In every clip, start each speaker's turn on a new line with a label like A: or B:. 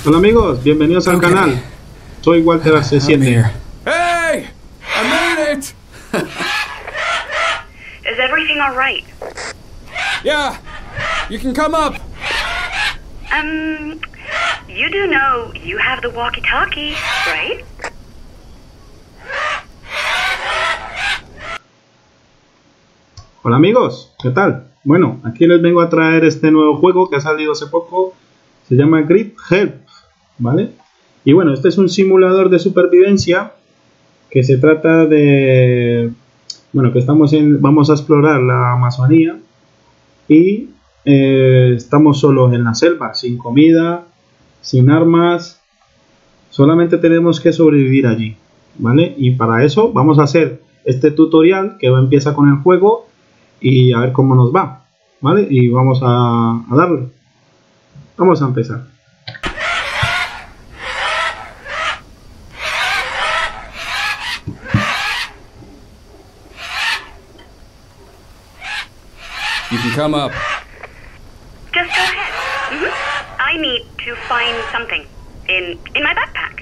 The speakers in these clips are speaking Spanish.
A: Hola amigos, bienvenidos al canal. Soy Walter AC7.
B: Hey! I made it!
C: Is everything all right?
B: Yeah! You can come up!
C: You do know you have the walkie-talkie, right?
A: Hola amigos, ¿qué tal? Bueno, aquí les vengo a traer este nuevo juego que ha salido hace poco. Se llama Grip Help, ¿vale? Y bueno, este es un simulador de supervivencia que se trata de... Bueno, que vamos a explorar la Amazonía y estamos solos en la selva, sin comida, sin armas, solamente tenemos que sobrevivir allí, ¿vale? Y para eso vamos a hacer este tutorial que empieza con el juego y a ver cómo nos va, ¿vale? Y vamos a darle. Vamos a empezar.
B: You can come up.
C: Just go ahead. I need to find something in my backpack.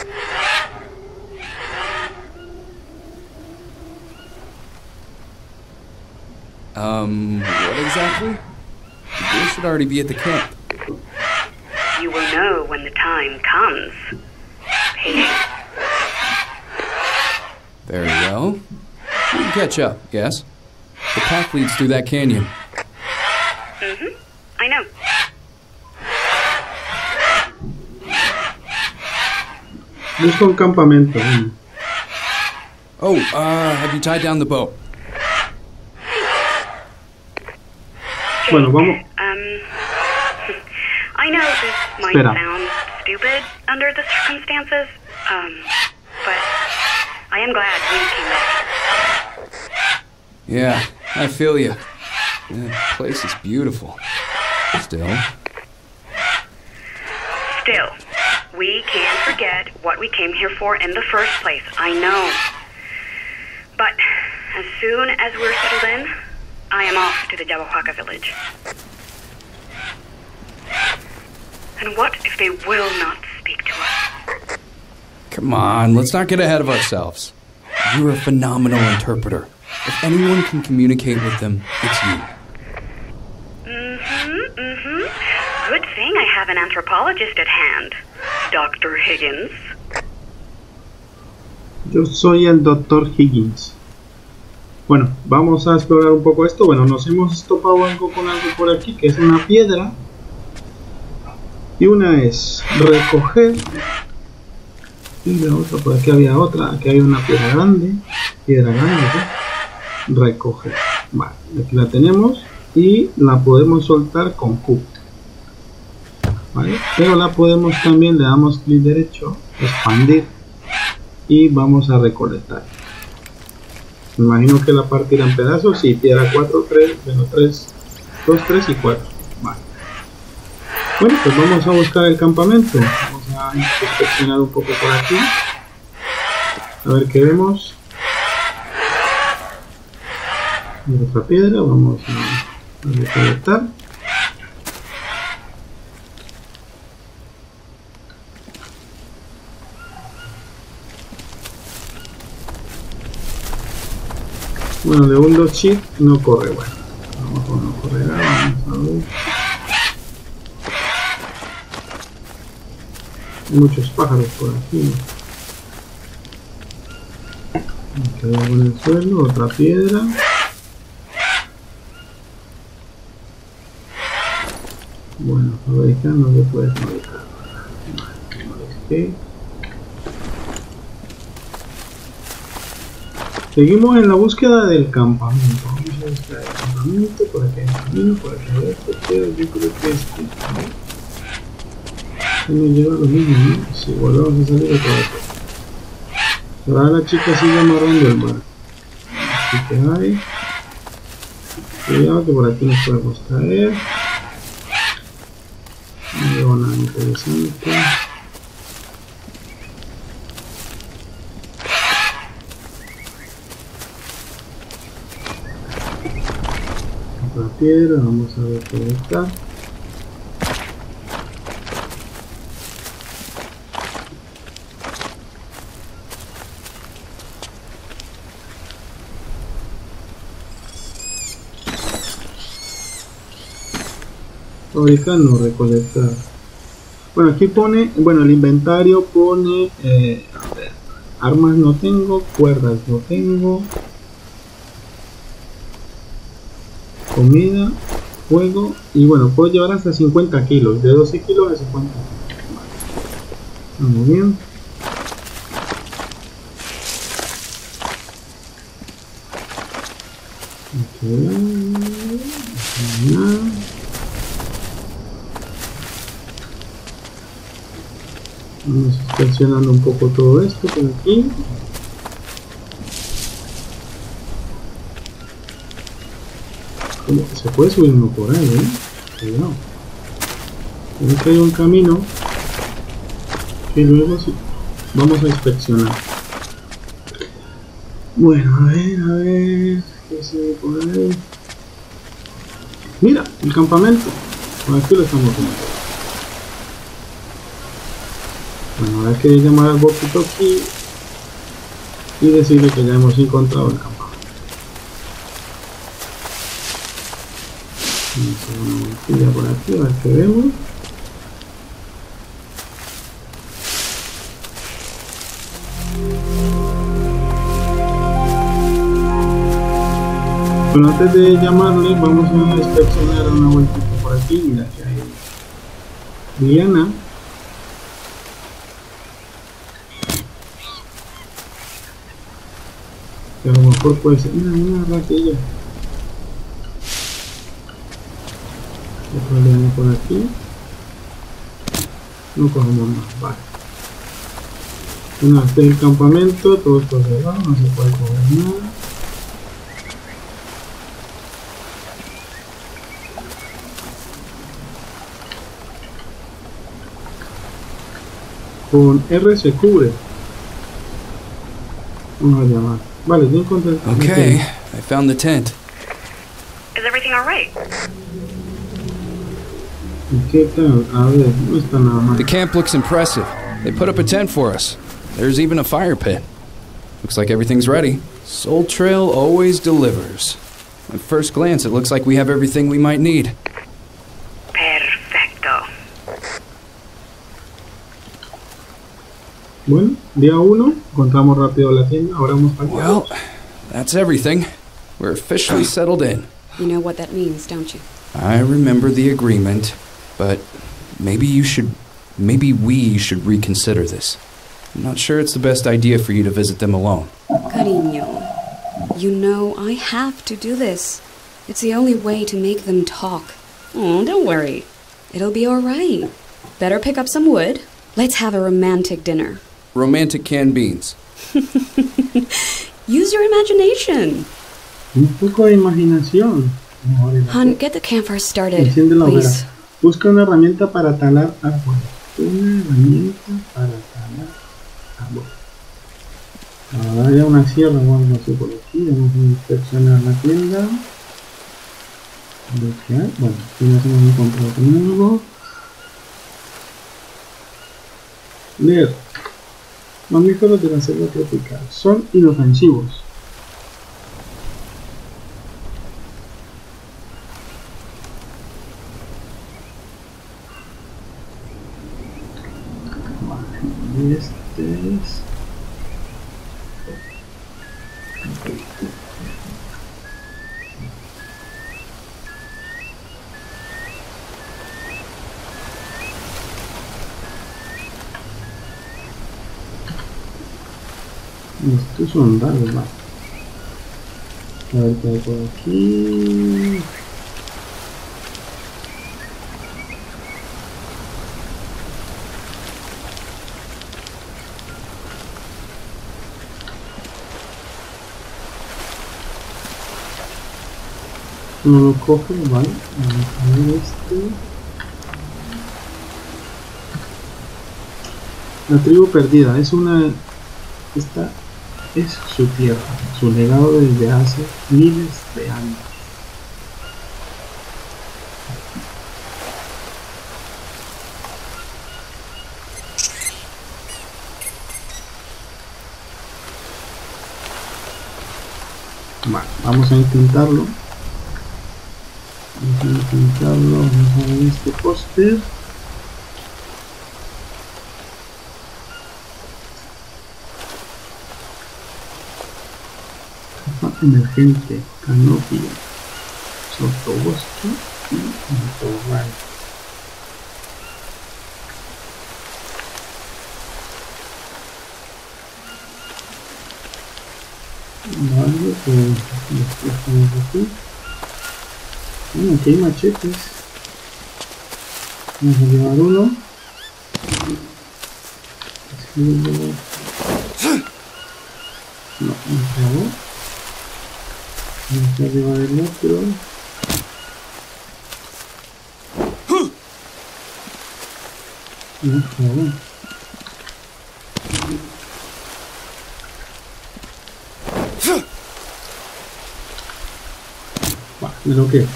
B: What exactly? You should already be at the camp.
C: You will know when the time comes. Patience.
B: Very well. We can catch up, yes? The path leads through that canyon.
C: I know.
A: Busco un campamento.
B: Oh, have you tied down the boat?
A: Bueno, vamos.
C: I know this might sound stupid under the circumstances, but I am glad we came back.
B: Yeah, I feel you. The place is beautiful. Still,
C: we can't forget what we came here for in the first place. I know. But as soon as we're settled in, I am off to the Yabahuaca village. And what if they will not speak to us?
B: come on, let's not get ahead of ourselves. You're a phenomenal interpreter. If anyone can communicate with them, it's you.
C: Good thing I have an anthropologist at hand, Dr. Higgins.
A: Yo soy el Dr. Higgins. Bueno, vamos a explorar un poco esto. Bueno, nos hemos topado algo con algo por aquí, que es una piedra. Y una es recoger. Y la otra, por aquí había otra. Aquí hay una piedra grande. ¿Sí? Recoger. Vale, aquí la tenemos. Y la podemos soltar con Q. ¿Vale? Pero la podemos también, le damos clic derecho, expandir. Y vamos a recolectar. Me imagino que la partirá en pedazos. Sí, piedra 4, 3, bueno, 3, 2, 3 y 4. Vale. Bueno, pues vamos a buscar el campamento. Vamos a inspeccionar un poco por aquí. A ver qué vemos. Y otra piedra, vamos a recolectar. Bueno, de un dog no corre, bueno. No correrá, vamos a ver. Hay muchos pájaros por aquí. Queda en el suelo, otra piedra. Bueno, fabricar no se puede fabricar. Vale, seguimos en la búsqueda del campamento. Vamos a buscar el campamento. Por aquí hay un camino, por aquí hay otro, pero yo creo que este nos lleva a los mismos, ¿no? Si volvemos a salir otra vez. Ahora la chica sigue amarrando el barco. Así que hay. Cuidado que por aquí nos podemos caer. No veo nada interesante. Otra piedra, vamos a ver cómo está. fabricar, no recolectar. Bueno, aquí pone, bueno, el inventario pone, a ver, armas no tengo, cuerdas no tengo, comida, fuego, y bueno, puedo llevar hasta 50 kilos, de 12 kilos a 50 kilos. Vale. Muy bien. Vamos inspeccionando un poco todo esto por aquí. Se puede subir uno por ahí, cuidado. Creo que hay un camino que luego sí vamos a inspeccionar. Bueno, a ver, ¿qué se ve por ahí? Mira, el campamento. Por aquí lo estamos viendo. Bueno, ahora hay que llamar al walkie-talkie y decirle que ya hemos encontrado el campamento. Vamos a hacer una vueltilla por aquí, a ver qué vemos. Bueno, antes de llamarle, vamos a inspeccionar una vueltita por aquí. Mira que hay Diana. Que a lo mejor puede ser una ratilla. Otro león por aquí. No cogemos más, vale. Bueno, este es el campamento, todo esto cerrado, no se puede coger nada. Con R se cubre. Vamos a llamar. Vale, ya encontré el campamento.
B: Okay, I found the tent.
C: Is everything alright?
A: ¿Y qué tal? A ver, no está nada mal.
B: The camp looks impressive. They put up a tent for us. There's even a fire pit. Looks like everything's ready. Soul Trail always delivers. At first glance, it looks like we have everything we might need.
C: Perfecto.
A: Bueno, día 1, encontramos rápido la tienda, ahora vamos para allá.
B: Well, that's everything. We're officially settled in.
D: You know what that means, don't you?
B: I remember the agreement, but maybe we should reconsider this. I'm not sure it's the best idea for you to visit them alone.
D: Cariño, you know I have to do this. It's the only way to make them talk. Oh, don't worry. It'll be all right. Better pick up some wood. Let's have a romantic dinner.
B: Romantic canned beans.
D: Use your imagination.
A: Un poco de imaginación.
D: Hun, get the campfire started,
A: Enciende la hoguera.
D: please.
A: Busca una herramienta para talar árboles. Una herramienta para talar árboles. Ahora hay una sierra o algo así por aquí. Vamos a inspeccionar la tienda. Lo que hay. Bueno, aquí nos hemos encontrado con algo. Leer. Mamíferos de la selva tropical. Son inofensivos. Vale, este es... Estos son raros, va. A ver qué hay por aquí. No lo coge, vale. Vamos a ver este. La tribu perdida es una... Esta es su tierra, su legado desde hace miles de años. Vale, vamos a intentarlo. Vamos a intentarlo, vamos a ver este póster. Emergente, canopia, sotobosque y matorral. Vale, pues dejamos aquí. Bueno, aquí hay machetes. Vamos a llevar uno. No, no acabó. Vamos a llevar el otro. No acabó. Va, me lo quedo.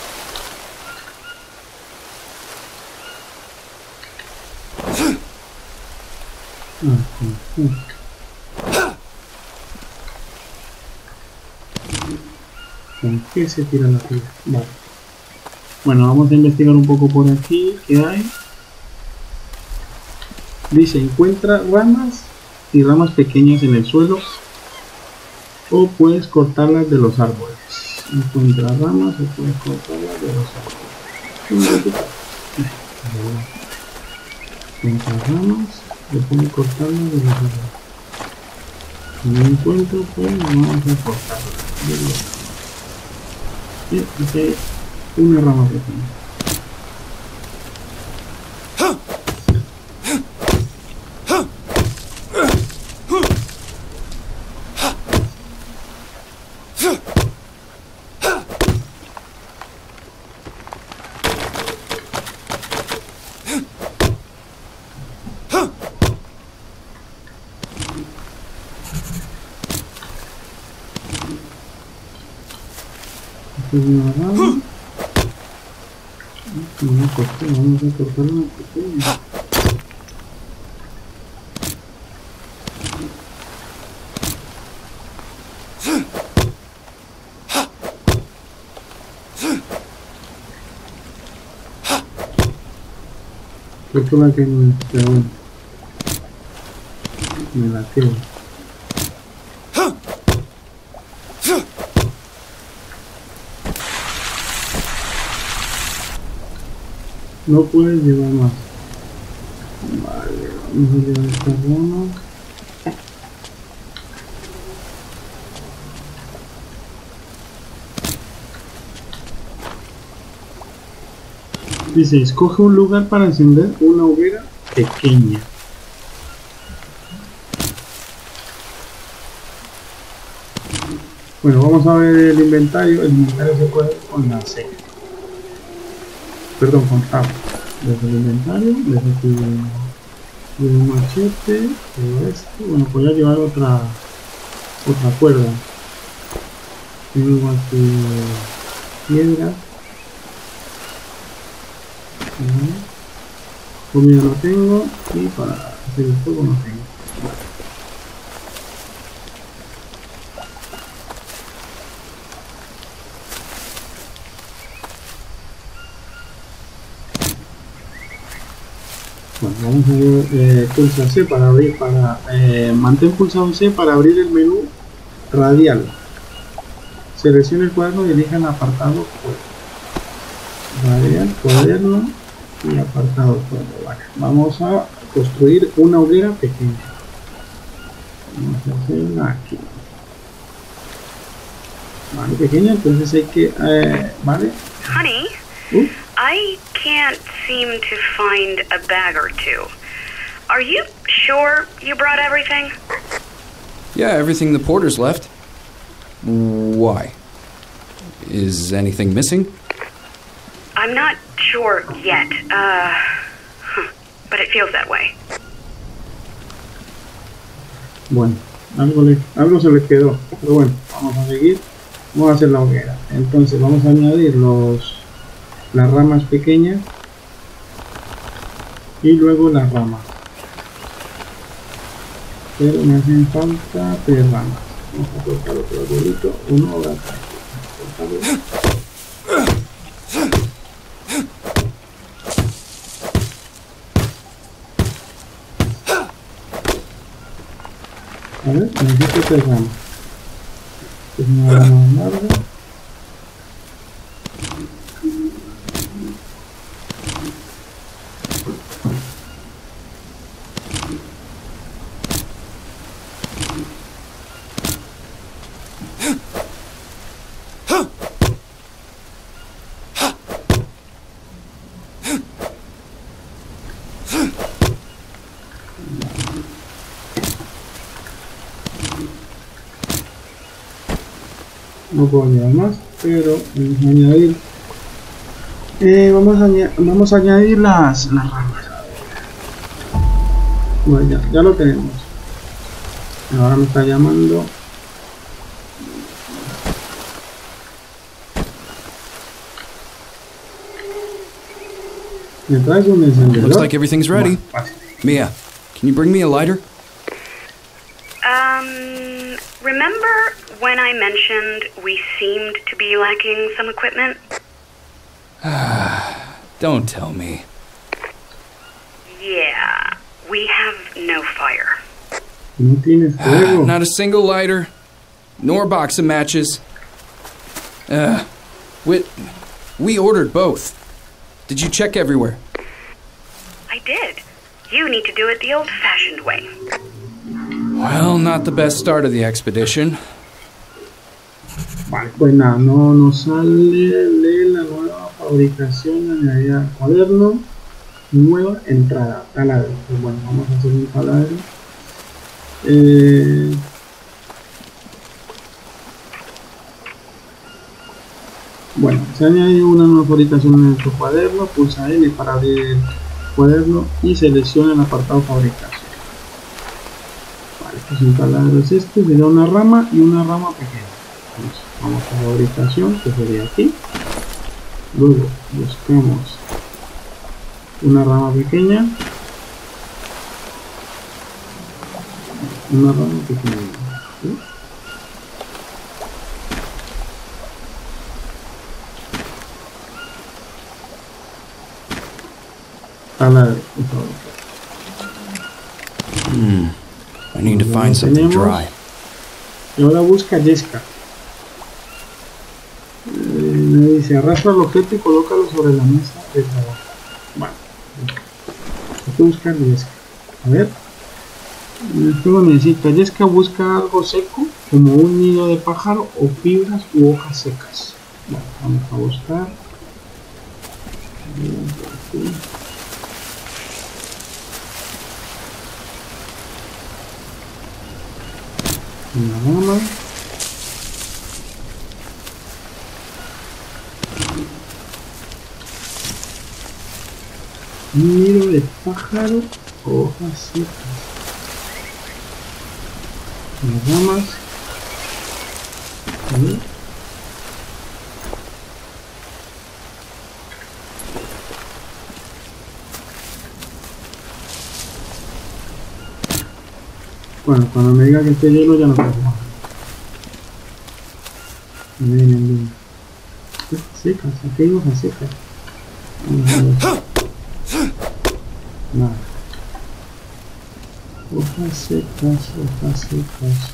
A: ¿Con qué se tira la tira? Vale. Bueno, vamos a investigar un poco por aquí. ¿Qué hay? Dice, encuentra ramas y ramas pequeñas en el suelo o puedes cortarlas de los árboles. Encuentra ramas o puedes cortarlas de los árboles. Encuentra ramas o puedes cortarlas de los árboles. Si no encuentro, pues vamos a cortarlas de los árboles. Y aquí hay una rama pequeña. Una rama. Vamos a cortar una pequeña. Corto la que no, pero bueno, me la quedo. No puedes llevar más. Vale, vamos a llevar esta rama. Dice, escoge un lugar para encender una hoguera pequeña. Bueno, vamos a ver el inventario. El inventario se puede con la C. Perdón, con tab. Desde el inventario, desde aquí un machete, todo esto. Bueno, voy a llevar otra cuerda. Tengo aquí piedra. Comida no tengo y para hacer el fuego no tengo. Bueno, vamos a ver, pulsa C para abrir, mantén pulsado C para abrir el menú radial. Seleccione el cuaderno y elija el apartado radial, cuaderno y apartado fuego. Vale. Vamos a construir una hoguera pequeña. Vamos a hacerla aquí. Vale, pequeña, entonces hay que, vale.
C: Honey, I can't seem to find a bag or two. Are you sure you brought everything?
B: Yeah, everything the porters left. Why? Is anything missing?
C: I'm not sure yet, but it feels that way.
A: Bueno, algo se le quedó, pero bueno, vamos a seguir. Vamos a hacer la hoguera. Entonces vamos a añadir las ramas pequeñas y luego las ramas. Pero me hacen falta 3 ramas. Vamos a cortar otro arbolito, uno ahora. A ver, necesito 3 ramas. Es una rama larga. No puedo añadir más, pero vamos a añadir vamos a añadir las ramas. Bueno, ya lo tenemos. Ahora me está llamando. Me traes un encendedor.
B: Looks like everything's ready. Mia, can you bring me a lighter?
C: Remember when I mentioned we seemed to be lacking some equipment?
B: Don't tell me.
C: Yeah, we have no fire.
A: No tienes fuego.
B: Not a single lighter, nor box of matches. We ordered both. Did you check everywhere?
C: I did. You need to do it the old-fashioned way.
B: Well, not the best start of the expedition.
A: Vale, pues nada, no nos sale de la nueva fabricación añadida al cuaderno. Nueva entrada, taladro. Pues bueno, vamos a hacer un taladro. Bueno, se ha añadido una nueva fabricación en nuestro cuaderno. Pulsa L para abrir el cuaderno y selecciona el apartado fabricación. Vale, pues un taladro es este, sería una rama y una rama pequeña. Vamos a fabricación, que sería aquí. Luego buscamos una rama pequeña. Una rama pequeña. ¿Sí? Taladro, por favor.
B: I need to find something dry.
A: Y ahora busca Jessica. Me dice, arrastra el objeto y colócalo sobre la mesa de trabajo. Bueno, hay que buscar Jessica. A ver. El juego necesita Jessica, busca algo seco, como un nido de pájaro o fibras u hojas secas. Bueno, vamos a buscar. Una rama. Nido de pájaro, hojas secas. Las ramas. ¿Sí? Bueno, cuando me diga que esté lleno ya no puedo más. Bien. Hojas secas, aquí hay hojas secas. Nada. Hojas secas, hojas secas.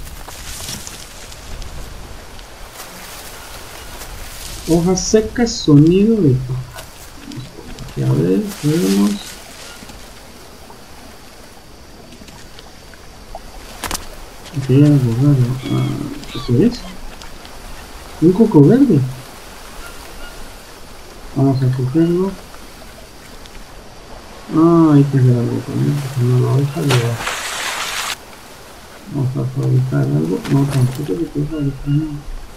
A: Hojas secas, sonido de pájaro. Aquí a ver, vemos. Aquí hay algo raro. ¿Qué es? Un coco verde. Vamos a cogerlo. Hay que hacer algo con él, porque no lo deja llevar. Vamos a fabricar algo. No, tampoco se puede fabricar nada.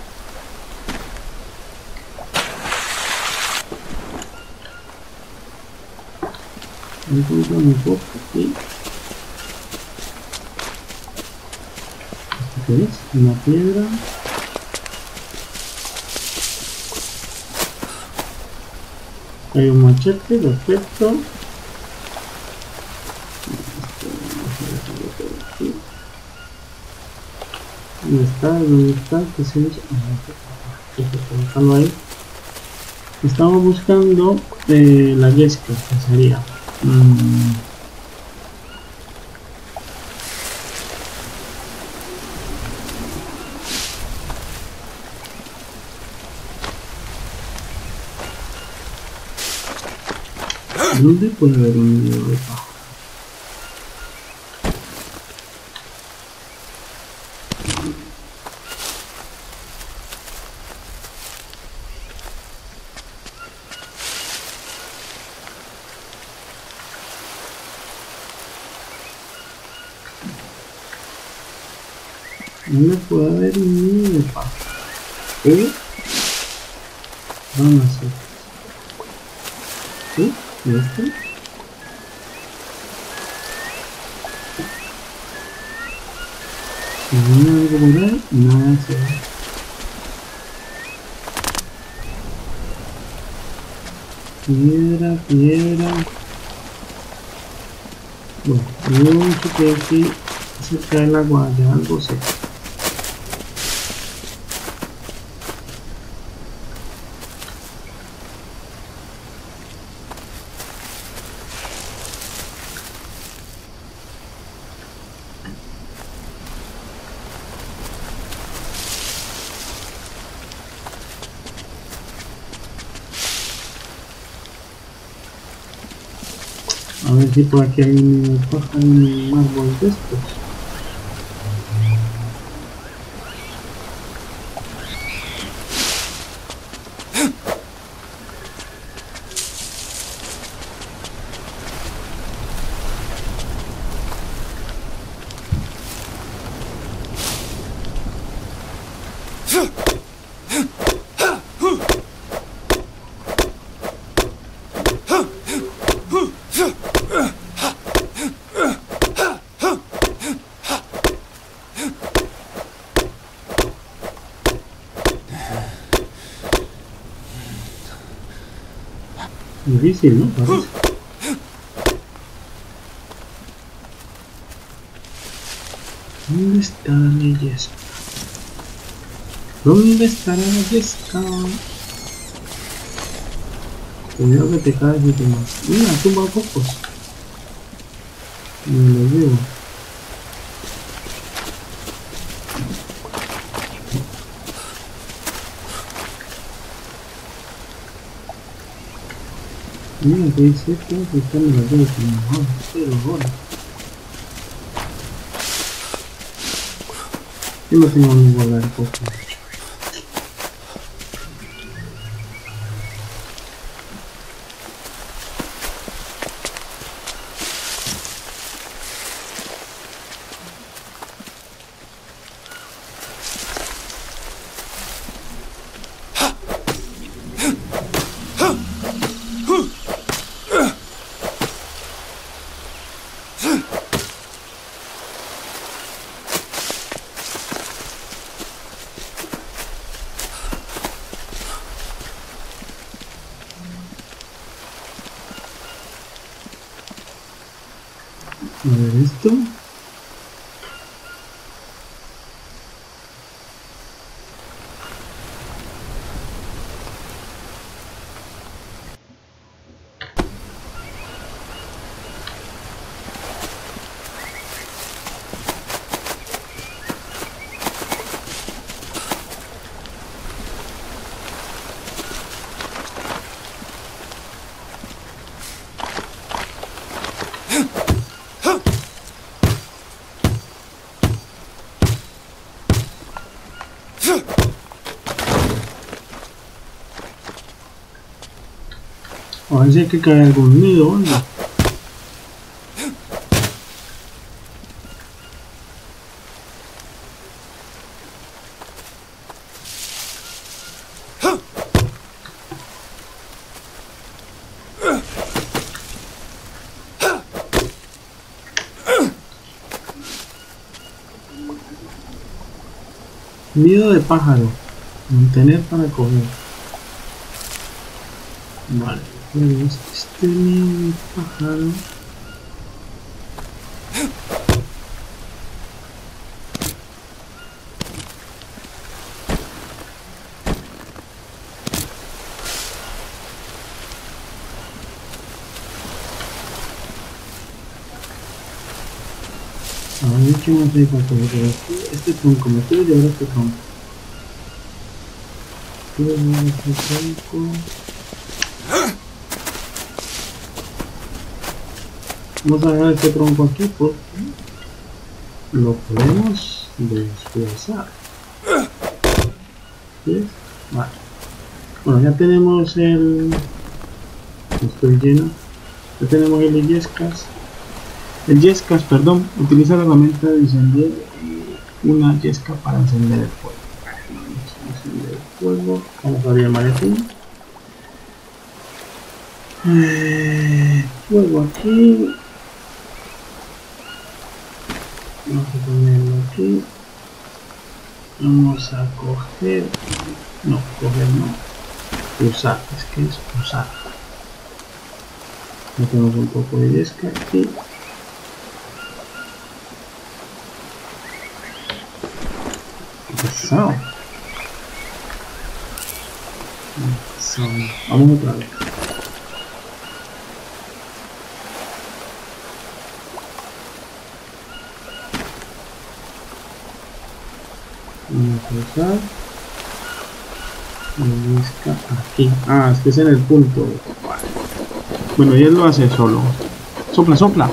A: Encuentro un poco aquí. ¿Esto qué es? Una piedra. Hay un machete, perfecto. ¿Dónde está? ¿Dónde está? ¿Qué se hizo? Dejarlo ahí. Estamos buscando la Jessica, que sería. ¿Dónde puede haber un nido de pájaro? ¿Dónde puede haber un nido de pájaro? Vamos a hacer. ¿Sí? ¿Y esto? Si viene algo por ahí, nada se va. Piedra, piedra. Bueno, yo mucho que aquí cerca del agua de algo se. A ver si por aquí hay un pájaro en un árbol de estos. Difícil, ¿no? Parece. ¿Dónde está mi Yesca? ¿Dónde estará la Yesca? Cuidado que te caes y te matas. Mira, tumba pocos. Me lo llevo. Mira que dice esto, que está en la red como mejor, pero ahora. Yo no tengo que guardar cosas. A ver esto. A ver si hay que caer algún nido o algo. Nido de pájaro. Mantener para comer. Vale. Este nido de pájaro. A ver, ¿qué más hay para coger aquí? Este tronco, me quiero llevar este tronco. Quiero llevar este tronco. Vamos a dejar este tronco aquí porque lo podemos desplazar. ¿Sí? Vale. Bueno, ya tenemos el... Estoy lleno. Ya tenemos el Yescas. El Yescas, perdón, utiliza la herramienta de encender una Yesca para encender el fuego. Vamos a encender el fuego. Vamos a abrir el maletín. Fuego aquí. Vamos a ponerlo aquí. Vamos a coger. No, coger no. Usar, es que es usar. Metemos un poco de Yesca aquí. Pesado. Vamos otra vez. Vamos a usar y busca aquí. Ah, es que es en el punto. Vale. Bueno, y él lo hace solo. Sopla, sopla.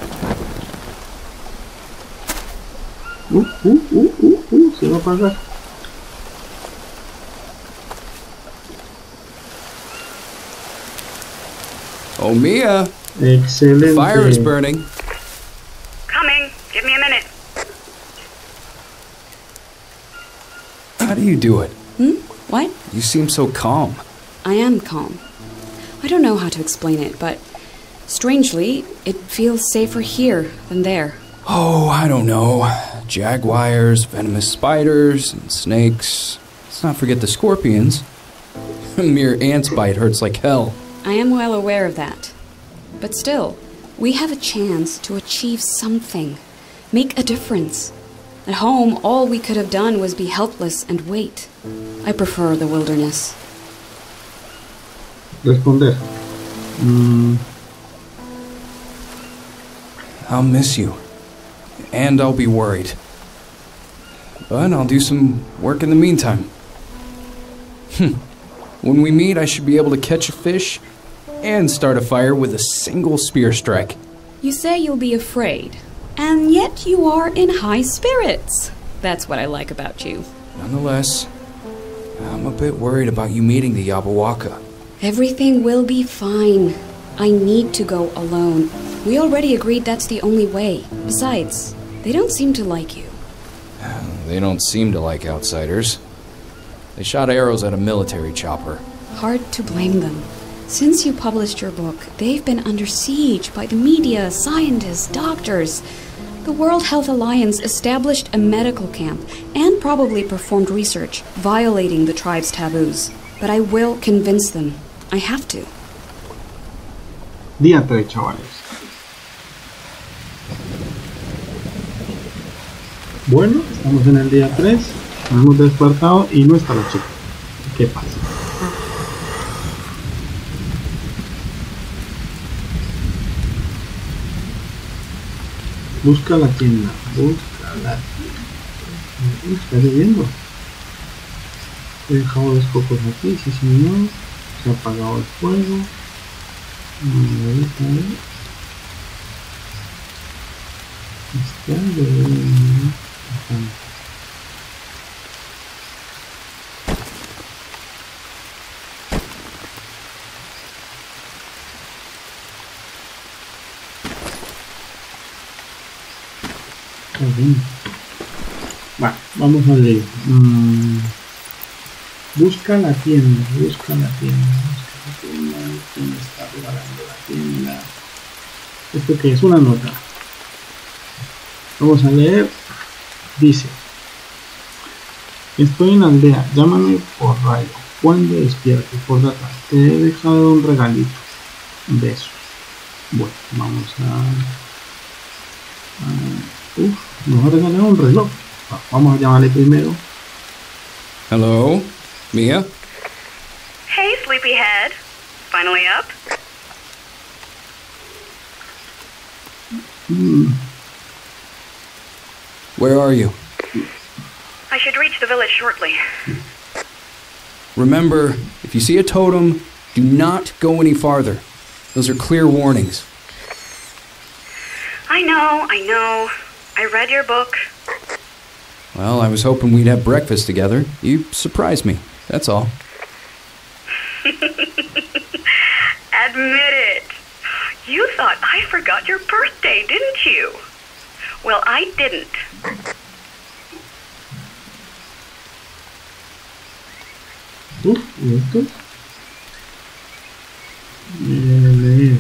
A: Se va a apagar.
B: Oh, Mia!
A: Excelente.
B: The fire is burning.
C: Coming. Give me a minute.
B: How do you do it?
D: What?
B: You seem so calm.
D: I am calm. I don't know how to explain it, but strangely, it feels safer here than there.
B: Oh, I don't know. Jaguars, venomous spiders, and snakes. Let's not forget the scorpions. A mere ant's bite hurts like hell.
D: I am well aware of that. But still, we have a chance to achieve something. Make a difference. At home, all we could have done was be helpless and wait. I prefer the wilderness.
A: Responder.
B: I'll miss you. And I'll be worried. But I'll do some work in the meantime. When we meet, I should be able to catch a fish and start a fire with a single spear strike.
D: You say you'll be afraid, and yet you are in high spirits. That's what I like about you.
B: Nonetheless, I'm a bit worried about you meeting the Yabawaka.
D: Everything will be fine. I need to go alone. We already agreed that's the only way. Besides, they don't seem to like you.
B: They don't seem to like outsiders. They shot arrows at a military chopper.
D: Hard to blame them. Since you published your book, they've been under siege by the media, scientists, doctors. The World Health Alliance established a medical camp and probably performed research, violating the tribe's taboos. But I will convince them. I have to.
A: Día 3, chavales. Bueno, estamos en el día 3. Nos hemos despertado y no está la chica. ¿Qué pasa? Busca la tienda. Busca la tienda. Está lloviendo. He dejado los cocos aquí, sí señor. Se ha apagado el fuego. Está lloviendo. Vale, vamos a leer. Busca la tienda, busca la tienda, busca la tienda. ¿Quién está regalando la tienda? ¿Esto qué es? Una nota. Vamos a leer. Dice: estoy en la aldea, llámame por radio. Cuando despiertes, por detrás, te he dejado un regalito. Besos. Bueno, vamos nos ha regalado un reloj. Vamos a llamarle primero.
B: Hello? Mia?
C: Hey, sleepyhead. Finally up?
B: Where are you?
C: I should reach the village shortly.
B: Remember, if you see a totem, do not go any farther. Those are clear warnings.
C: know. I read your book.
B: Well, I was hoping we'd have breakfast together. You surprised me, that's all.
C: Admit it. You thought I forgot your birthday, didn't you? Well, I didn't.
A: ¿Y esto? Leer.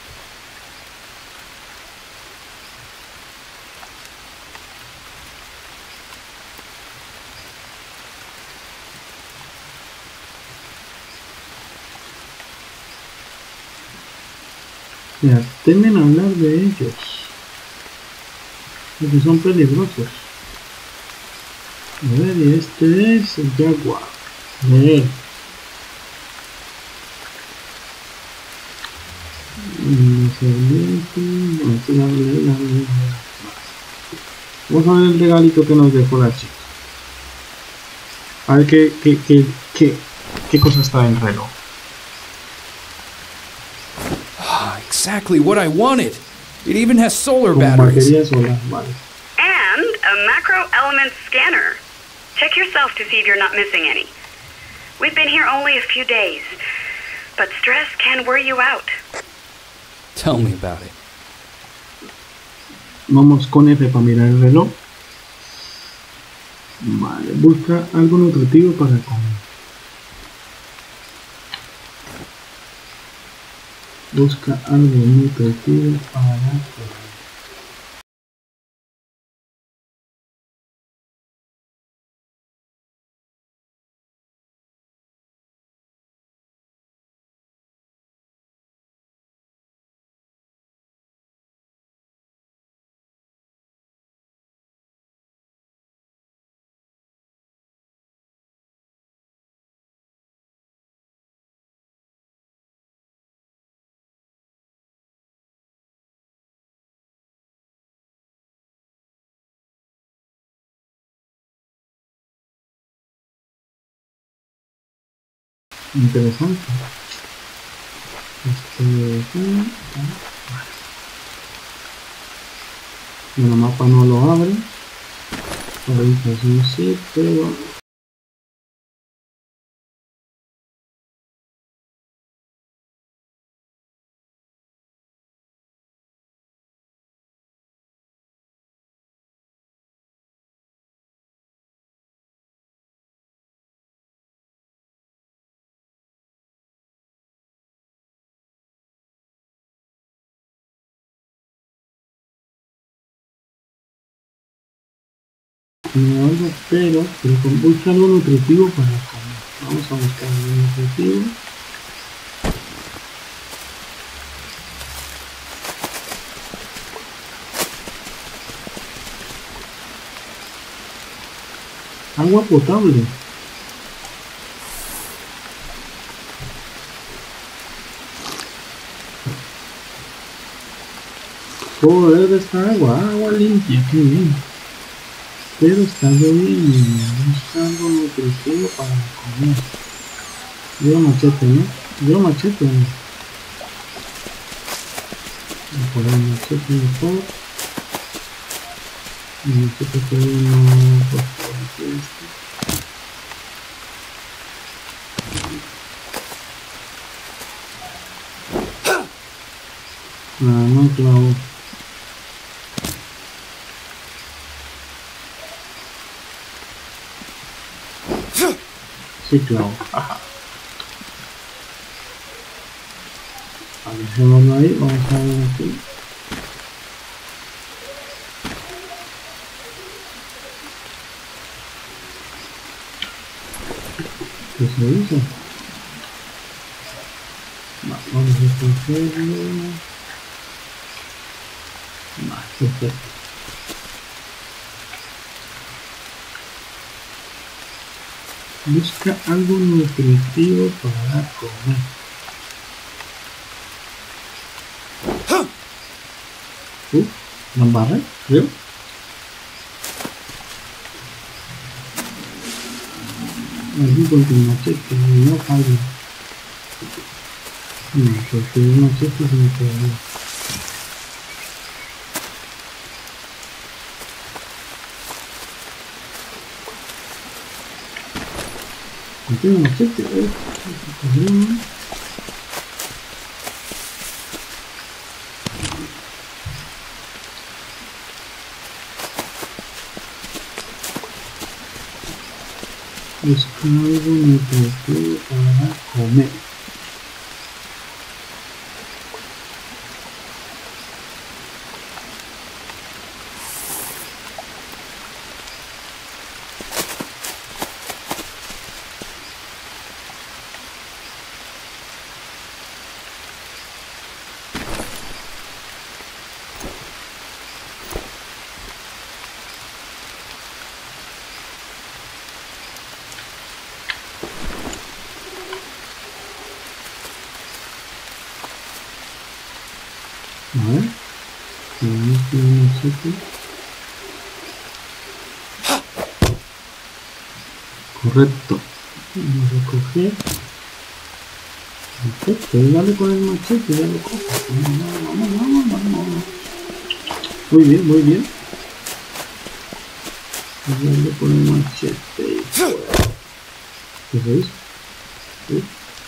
A: Se abstenen a hablar de ellos, porque son peligrosos. A ver, y este es el jaguar. Leer. Vamos a ver el regalito que nos dejó la chica. A ver qué cosa está en el reloj.
B: Exactly what I wanted. It even has solar
A: Con
B: batteries.
A: batería solar, vale.
C: And a macro element scanner. Check yourself to see if you're not missing any. We've been here only a few days, but stress can wear you out.
B: Tell me about it.
A: Vamos con F para mirar el reloj. Vale, busca algo nutritivo para comer. Busca algo nutritivo para comer. Interesante. El mapa no lo abre. Ahorita sí, pero no algo, pero busca algo nutritivo para comer. Vamos a buscar algo nutritivo. Agua potable. Joder, esta agua limpia, qué bien. Pero está lloviendo, busca algo nutritivo para comer. Lleva machete, ¿no? Lleva machete, ¿no? Voy a poner machete mejor. El machete que no, por favor, aquí está. No clavo. Sí, clavo. Dejémoslo ahí, vamos a ver aquí. ¿Qué se hizo? Vamos a escogerlo. Perfecto. Busca algo nutritivo para comer. ¿La embarré? ¿Creo? Aquí con el machete, no falla. No, porque el machete se me queda bien. No tengo machete, buscar algo nutritivo para comer. A ver, tenemos que ir a un sitio. Correcto. Vamos a coger. Perfecto, y dale con el machete, ya lo cojo. Vamos. Muy bien, muy bien. Y dale con el machete y fuera. ¿Qué es eso? ¿Sí?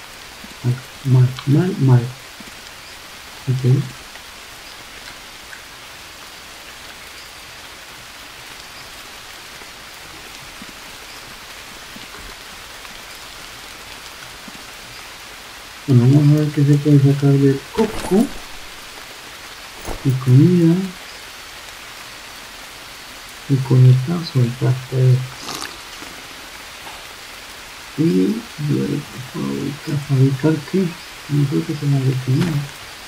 A: Mal. Ok. Bueno, vamos a ver qué se puede sacar del coco. Y comida. Recolectar, soltar. Y luego fabricar qué. No creo que se la detenga.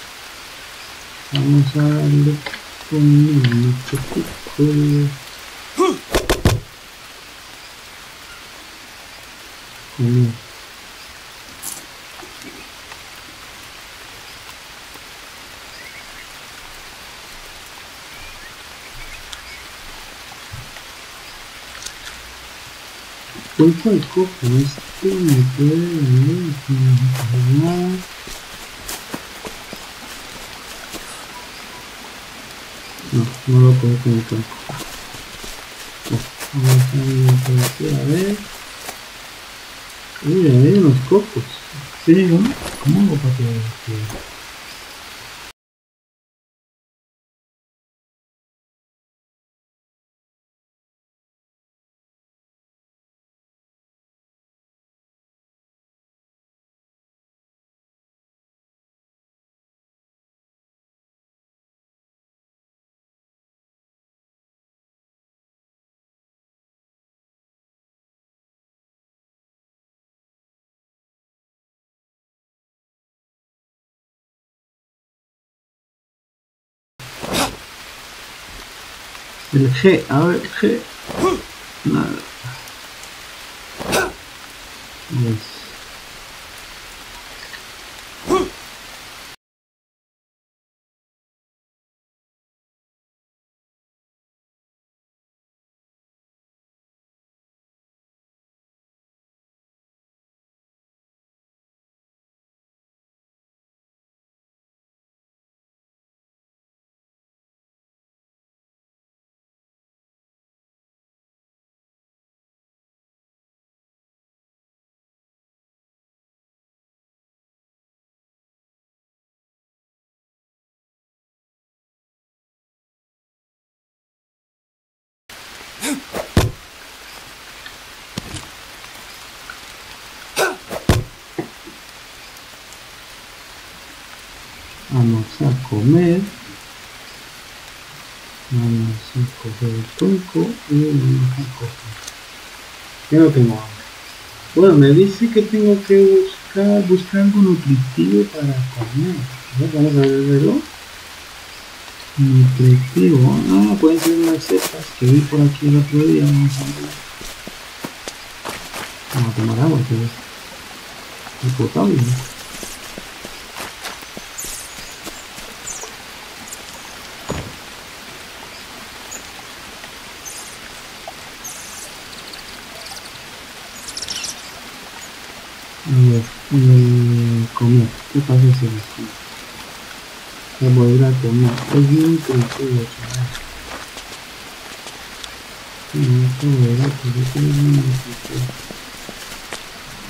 A: Vamos a darle comida. Comida. Pulpa de coco, este me puede venir, nada. No lo puedo con el coco. Vamos a ir por aquí a ver. Uy, ahí hay unos cocos. ¿Sí llegó? ¿Cómo hago para que el G, a ver, G. Nada. Yes. Vamos a comer. Vamos a coger el tronco y vamos a coger. Ya no tengo hambre. Bueno, me dice que tengo que buscar algo nutritivo para comer. Vamos a ver el reloj. Nutritivo. Pueden ser unas setas que vi por aquí el otro día. Vamos a ver. Vamos a tomar agua, que es potable. A ver, comer. ¿Qué pasa si les como? Carbohidrato, no. Es bien nutritivo, chaval. Carbohidrato, yo creo que es bien nutritivo.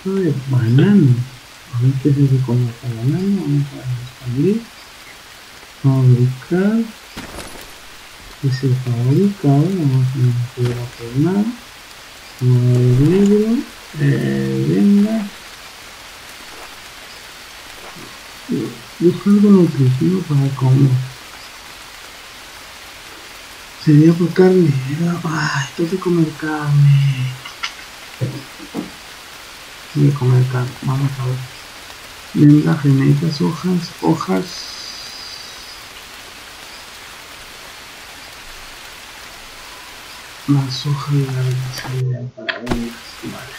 A: Esto de banano. A ver qué se come con banano. Vamos a expandir. Fabricar. Y se fabrica. Vamos a meter a formar. Mover libro. Venga. Busco algo nutritivo para comer. Sería por carne. Ay, tengo que comer carne. Tengo que comer carne. Vamos a ver. Vendaje, necesitas hojas. Las hojas largas serían para vendas. Vale.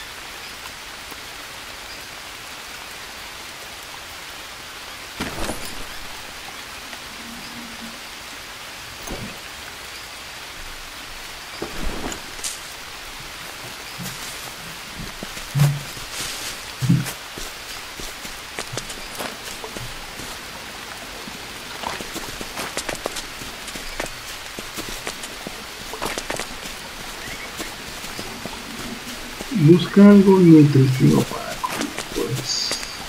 A: Busca algo nutritivo para comer, pues.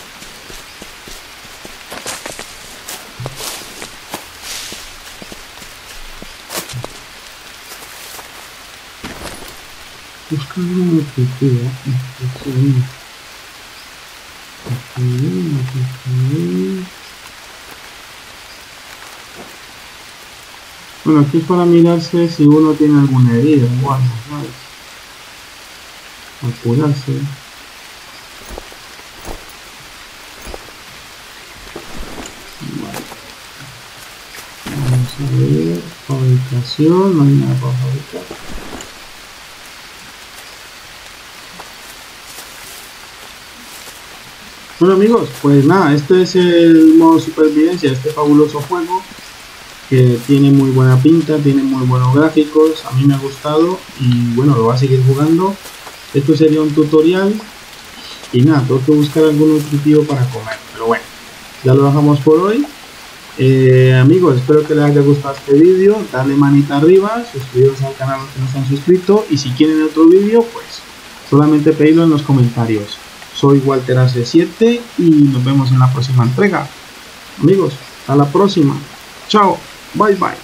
A: Busca algo nutritivo. Bueno, aquí es para mirarse si uno tiene alguna herida o algo, ¿sabes? A curarse. Vale. Vamos a ver, fabricación, no hay nada para fabricar. Bueno amigos, pues nada, este es el modo supervivencia, este fabuloso juego que tiene muy buena pinta, tiene muy buenos gráficos, a mí me ha gustado y bueno, lo voy a seguir jugando. Esto sería un tutorial y nada, tengo que buscar algo nutritivo para comer, pero bueno, ya lo dejamos por hoy. Amigos, espero que les haya gustado este vídeo, darle manita arriba, suscribiros al canal los que no se han suscrito y si quieren otro vídeo, pues solamente pedidlo en los comentarios. Soy Walter AC7 y nos vemos en la próxima entrega. Amigos, hasta la próxima. Chao, bye bye.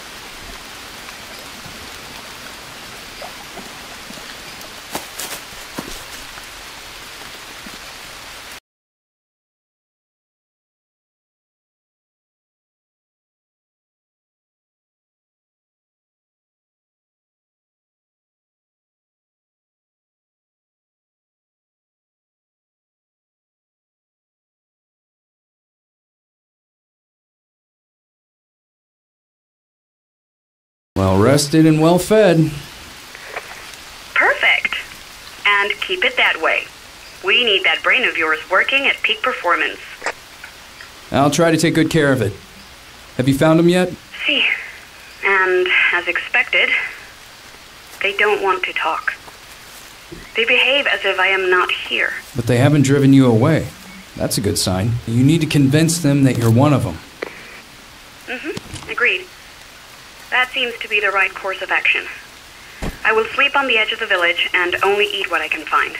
B: Well rested and well fed.
C: Perfect. And keep it that way. We need that brain of yours working at peak performance.
B: I'll try to take good care of it. Have you found them yet?
C: See, and as expected, they don't want to talk. They behave as if I am not here.
B: But they haven't driven you away. That's a good sign. You need to convince them that you're one of them.
C: Agreed. That seems to be the right course of action. I will sleep on the edge of the village and only eat what I can find.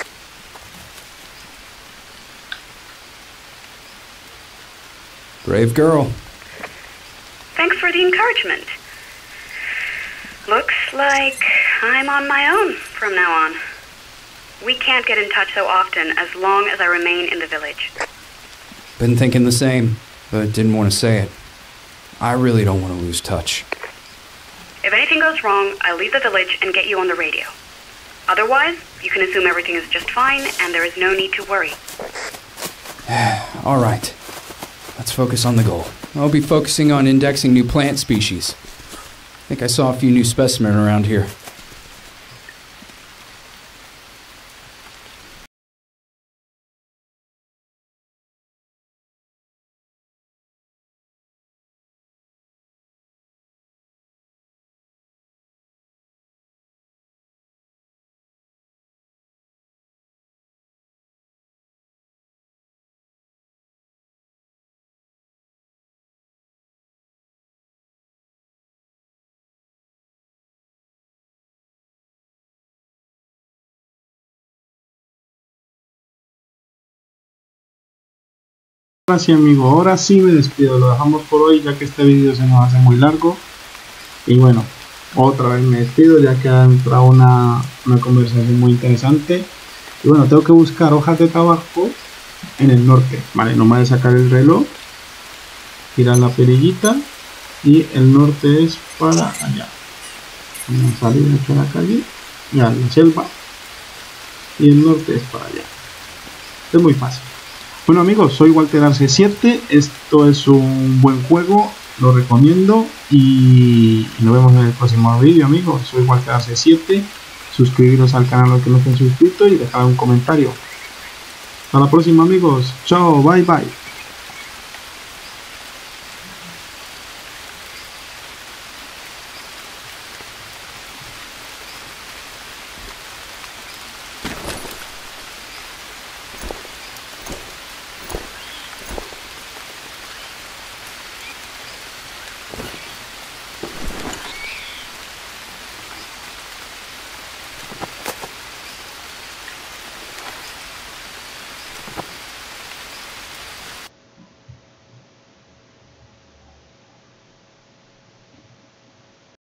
B: Brave girl.
C: Thanks for the encouragement. Looks like I'm on my own from now on. We can't get in touch so often as long as I remain in the village.
B: Been thinking the same, but didn't want to say it. I really don't want to lose touch.
C: If anything goes wrong, I'll leave the village and get you on the radio. Otherwise, you can assume everything is just fine and there is no need to worry.
B: All right. Let's focus on the goal. I'll be focusing on indexing new plant species. I think I saw a few new specimens around here.
A: Ahora sí, amigo, ahora sí me despido, lo dejamos por hoy ya que este vídeo se nos hace muy largo. Y bueno, otra vez me despido ya que ha entrado una conversación muy interesante. Y bueno, tengo que buscar hojas de tabaco en el norte. Vale, no me voy a sacar el reloj, girar la perillita y el norte es para allá. Vamos a salir aquí a la calle, ya la selva, y el norte es para allá. Es muy fácil. Bueno amigos, soy Walter Arce 7, esto es un buen juego, lo recomiendo y nos vemos en el próximo vídeo amigos. Soy Walter Arce 7, suscribiros al canal los que no estén suscritos y dejar un comentario. Hasta la próxima amigos, chao, bye bye.